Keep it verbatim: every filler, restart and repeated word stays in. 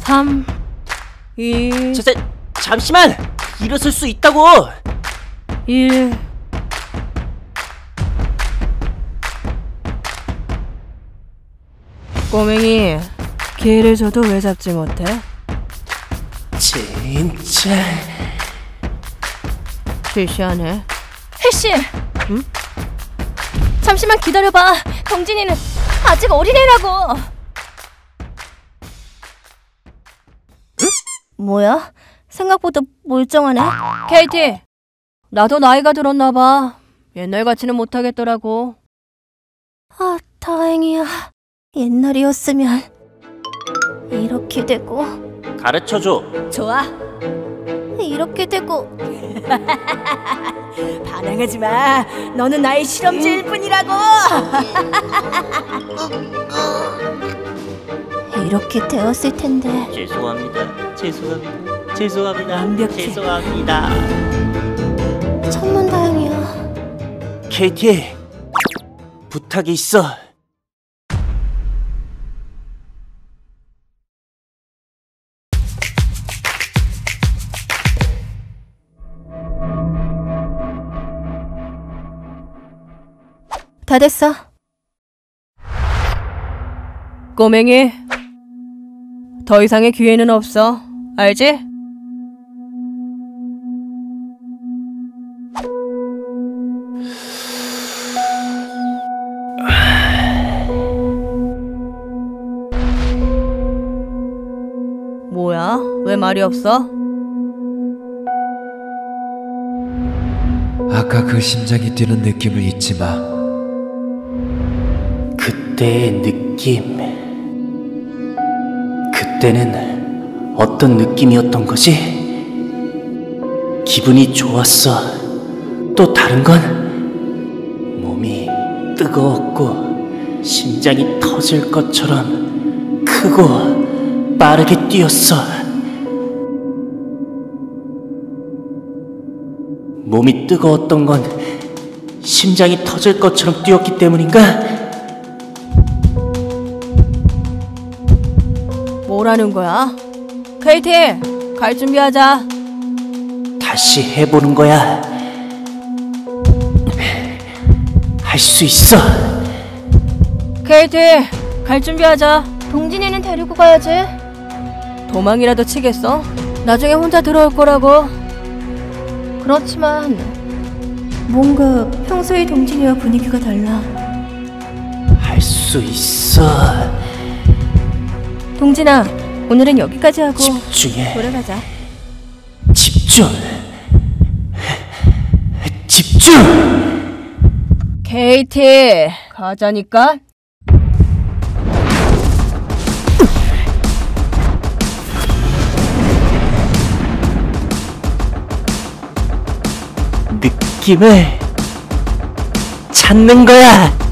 삼, 이, 자, 자, 잠시만! 일어설 수 있다고! 일. 꼬맹이, 기회를 줘도 왜 잡지 못해? 진짜... 실시하네. 혜씨! 응? 잠시만 기다려봐. 동진이는 아직 어린애라고. 응? 뭐야? 생각보다 멀쩡하네? 케이티! 나도 나이가 들었나봐. 옛날같이는 못하겠더라고. 아, 다행이야. 옛날이었으면 이렇게 되고. 가르쳐줘. 좋아. 이렇게 되고. 반항하지 마. 너는 나의 실험체일 뿐이라고. 이렇게 되었을 텐데. 죄송합니다. 죄송합니다. 죄송합니다. 완벽해. 죄송합니다. 천만다행이야. 케이티, 부탁이 있어. 다 됐어. 꼬맹이, 더 이상의 기회는 없어. 알지? 뭐야? 왜 말이 없어? 아까 그 심장이 뛰는 느낌을 잊지 마. 그때의 느낌. 그때는 어떤 느낌이었던 거지? 기분이 좋았어. 또 다른 건 몸이 뜨거웠고 심장이 터질 것처럼 크고 빠르게 뛰었어. 몸이 뜨거웠던 건 심장이 터질 것처럼 뛰었기 때문인가? 뭐라는 거야? 케이티, 갈 준비하자. 다시 해보는 거야. 할 수 있어. 케이티, 갈 준비하자. 동진이는 데리고 가야지. 도망이라도 치겠어? 나중에 혼자 들어올 거라고. 그렇지만 뭔가 평소의 동진이와 분위기가 달라. 할 수 있어. 동진아, 오늘은 여기까지 하고 집중해. 돌아가자. 집중. 집중. 케이티, 가자니까. 느낌을 찾는 거야.